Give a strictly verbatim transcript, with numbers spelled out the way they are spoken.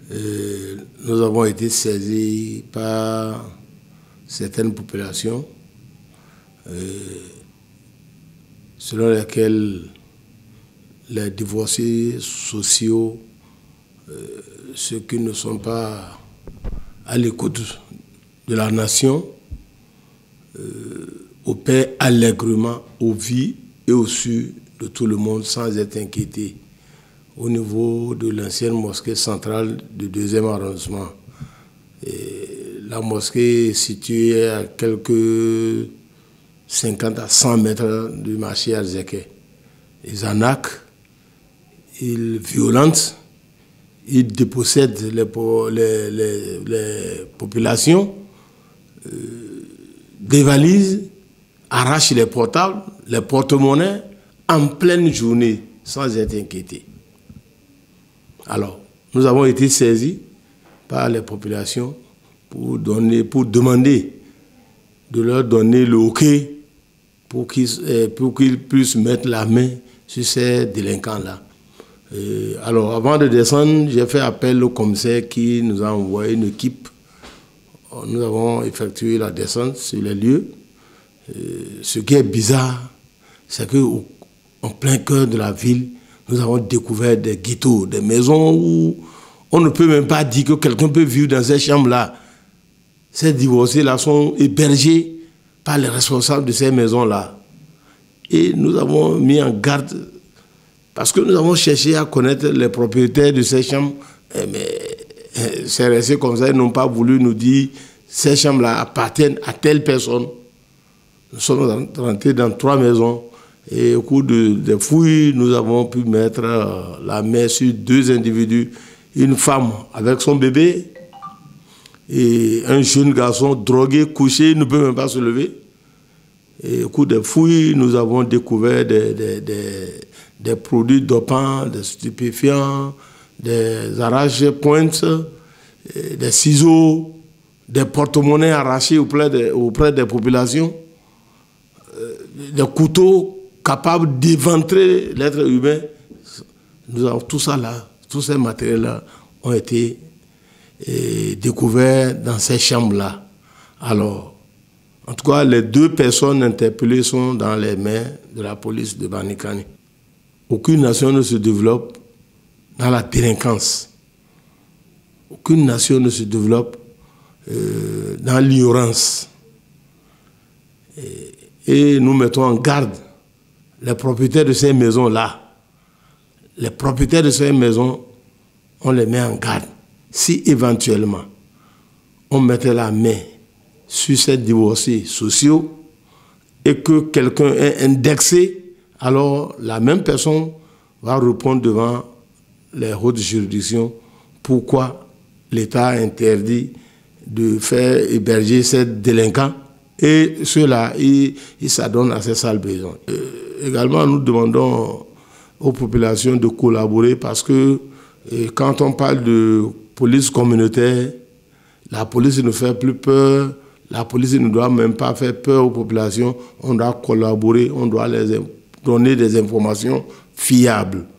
euh, nous avons été saisis par certaines populations euh, selon lesquelles les divorcés sociaux, euh, ceux qui ne sont pas à l'écoute de la nation, euh, opèrent allègrement au vu et au su de tout le monde sans être inquiétés au niveau de l'ancienne mosquée centrale du deuxième arrondissement. Et la mosquée est située à quelques cinquante à cent mètres du marché Arzéké. Ils arnaquent, ils violentent, ils dépossèdent les, les, les, les populations, euh, dévalisent, arrachent les portables, les porte-monnaies en pleine journée sans être inquiétés. Alors, nous avons été saisis par les populations pour, donner, pour demander de leur donner le OK pour qu'ils pour qu'ils puissent mettre la main sur ces délinquants-là. Alors, avant de descendre, j'ai fait appel au commissaire qui nous a envoyé une équipe. Nous avons effectué la descente sur les lieux. Ce qui est bizarre, c'est qu'en plein cœur de la ville, nous avons découvert des ghettos, des maisons où on ne peut même pas dire que quelqu'un peut vivre dans ces chambres-là. Ces divorcés-là sont hébergés par les responsables de ces maisons-là. Et nous avons mis en garde, parce que nous avons cherché à connaître les propriétaires de ces chambres, mais c'est resté comme ça, ils n'ont pas voulu nous dire ces chambres-là appartiennent à telle personne. Nous sommes rentrés dans trois maisons. Et au cours de, des fouilles, nous avons pu mettre euh, la main sur deux individus. Une femme avec son bébé et un jeune garçon drogué, couché, il ne peut même pas se lever. Et au cours des fouilles, nous avons découvert des, des, des, des produits dopants, des stupéfiants, des arraches-pointes, des ciseaux, des porte-monnaies arrachés auprès, de, auprès des populations, des couteaux capables d'éventrer l'être humain. Nous avons tout ça là, tous ces matériels-là ont été eh, découverts dans ces chambres-là. Alors, en tout cas, les deux personnes interpellées sont dans les mains de la police de Banikani. Aucune nation ne se développe dans la délinquance. Aucune nation ne se développe euh, dans l'ignorance. Et, et nous mettons en garde les propriétaires de ces maisons-là. Les propriétaires de ces maisons, on les met en garde. Si éventuellement, on mettait la main sur ces divorcés sociaux et que quelqu'un est indexé, alors la même personne va répondre devant les hautes juridictions pourquoi l'État a interdit de faire héberger ces délinquants et ceux-là, ils, ils s'adonnent à ces sales besoins. Euh, également, nous demandons aux populations de collaborer parce que et quand on parle de police communautaire, la police ne fait plus peur, la police ne doit même pas faire peur aux populations, on doit collaborer, on doit les donner des informations fiables.